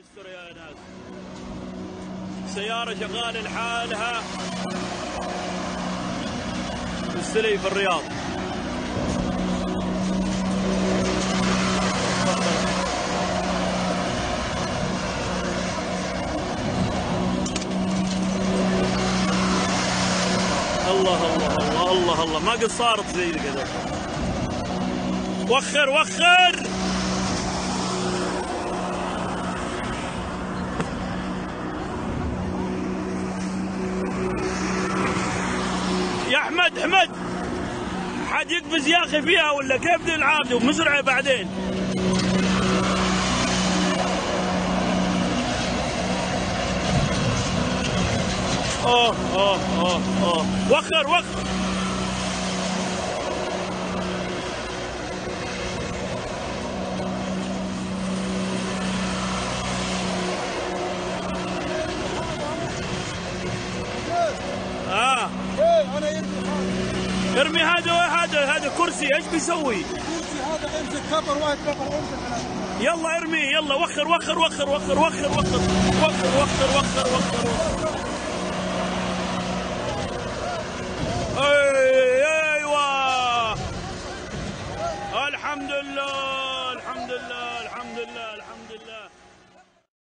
يستر يا ناس. سيارة شغالة لحالها في السلي في الرياض. الله الله الله الله الله، ما قد صارت زي كذا. وخر وخر يا احمد. احمد حد يقفز يا اخي فيها ولا كيف ذي العابده ومزرعه بعدين. اوه وخر وخر. انا ارمي هذا كرسي ايش بيسوي؟ الكرسي هذا امسك كبر واحد كبر امسك. يلا ارمي يلا وخر وخر وخر وخر وخر وخر وخر وخر وخر وخر.